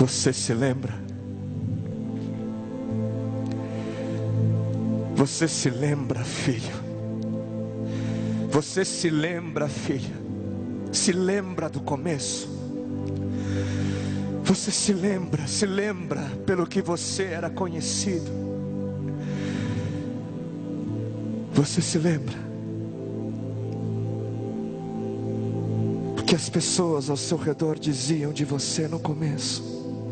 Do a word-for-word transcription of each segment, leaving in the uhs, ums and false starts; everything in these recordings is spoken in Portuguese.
Você se lembra? Você se lembra, filho? Você se lembra, filha? Se lembra do começo? Você se lembra, se lembra pelo que você era conhecido? Você se lembra? O que as pessoas ao seu redor diziam de você no começo?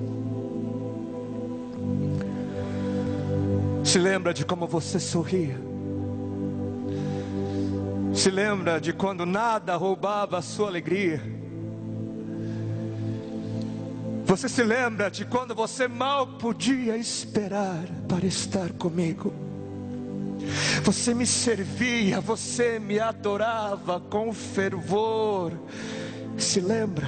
Se lembra de como você sorria? Se lembra de quando nada roubava a sua alegria? Você se lembra de quando você mal podia esperar para estar comigo? Você me servia, você me adorava com fervor. Se lembra?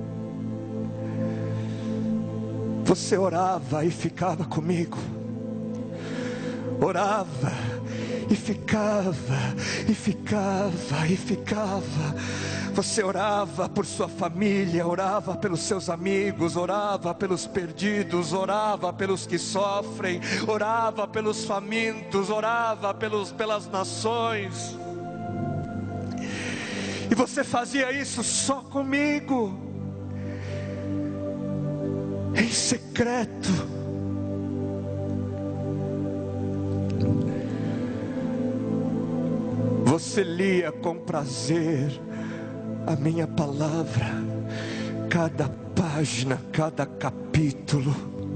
Você orava e ficava comigo. Orava e ficava, e ficava, e ficava. Você orava por sua família, orava pelos seus amigos, orava pelos perdidos, orava pelos que sofrem, orava pelos famintos, orava pelos, pelas nações. E você fazia isso só comigo, em secreto. Você lia com prazer a minha palavra, cada página, cada capítulo.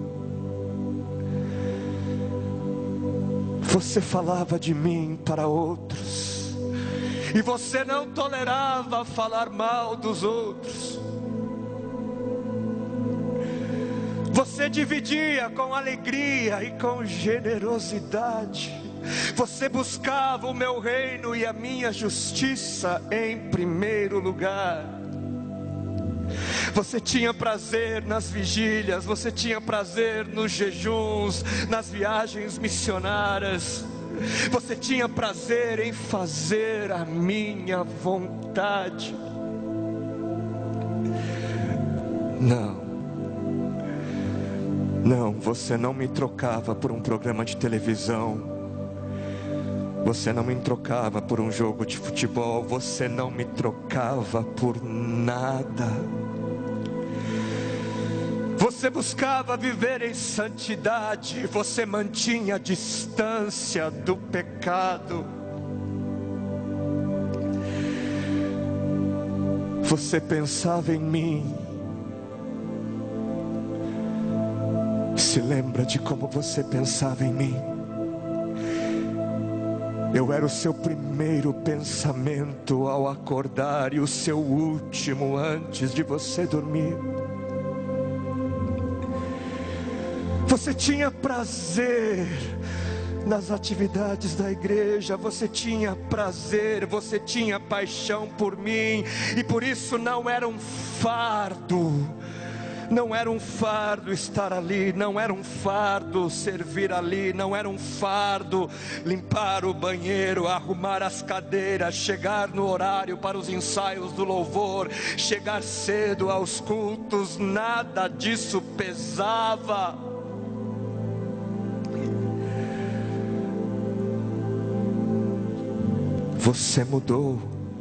Você falava de mim para outros, e você não tolerava falar mal dos outros. Você dividia com alegria e com generosidade. Você buscava o meu reino e a minha justiça em primeiro lugar. Você tinha prazer nas vigílias, você tinha prazer nos jejuns, nas viagens missionárias. Você tinha prazer em fazer a minha vontade. Não, não, você não me trocava por um programa de televisão. Você não me trocava por um jogo de futebol. Você não me trocava por nada. Você buscava viver em santidade. Você mantinha a distância do pecado. Você pensava em mim. Se lembra de como você pensava em mim? Eu era o seu primeiro pensamento ao acordar e o seu último antes de você dormir. Você tinha prazer nas atividades da igreja, você tinha prazer, você tinha paixão por mim, e por isso não era um fardo. Não era um fardo estar ali, não era um fardo servir ali, não era um fardo limpar o banheiro, arrumar as cadeiras, chegar no horário para os ensaios do louvor, chegar cedo aos cultos, nada disso pesava. Você mudou.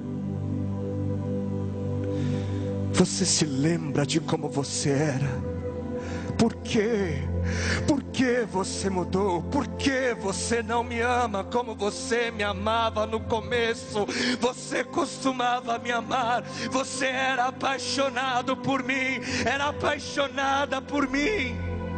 Você se lembra de como você era? Por quê? Por que você mudou? Por que você não me ama como você me amava no começo? Você costumava me amar. Você era apaixonado por mim. Era apaixonada por mim.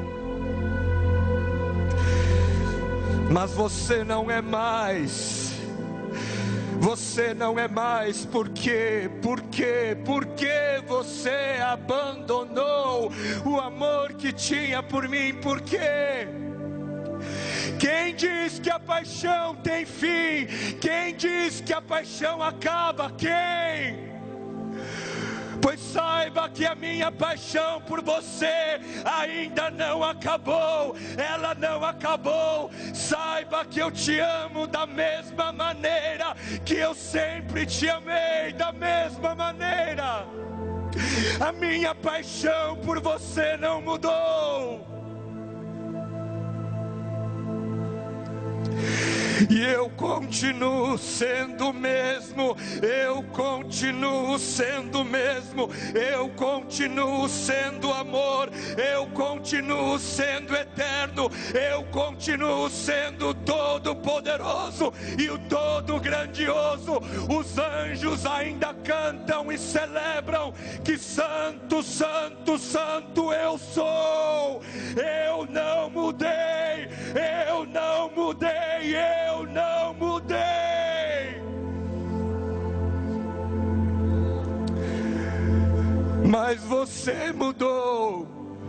Mas você não é mais. Você não é mais. Por quê? Por quê? Por que você abandonou o amor que tinha por mim? Por quê? Quem diz que a paixão tem fim? Quem diz que a paixão acaba? Quem? Pois saiba que a minha paixão por você ainda não acabou. Ela não acabou. Saiba que eu te amo da mesma maneira que eu sempre te amei. Da mesma maneira. A minha paixão por você não mudou. E eu continuo sendo o mesmo, eu continuo sendo o mesmo, eu continuo sendo amor, eu continuo sendo eterno, eu continuo sendo todo poderoso e o todo grandioso. Os anjos ainda cantam e celebram que santo, santo, santo eu sou. Eu não mudei, eu não mudei, eu Eu não mudei. Mas você mudou.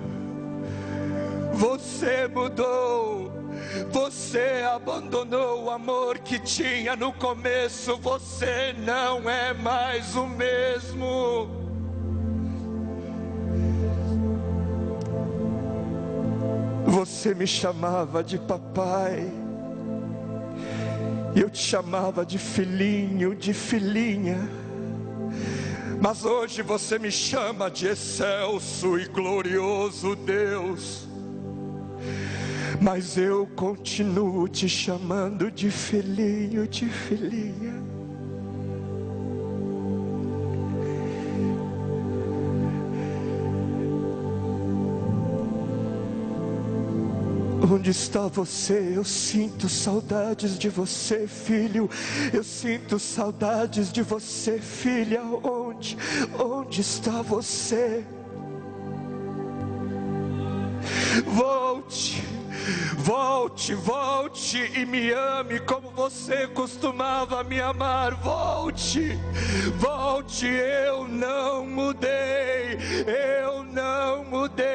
Você mudou. Você abandonou o amor que tinha no começo. Você não é mais o mesmo. Você me chamava de papai. Eu te chamava de filhinho, de filhinha. Mas hoje você me chama de excelso e glorioso Deus. Mas eu continuo te chamando de filhinho, de filhinha. Onde está você? Eu sinto saudades de você, filho. Eu sinto saudades de você, filha. Onde? Onde está você? Volte, volte, volte e me ame como você costumava me amar. Volte, volte, eu não mudei, eu não mudei.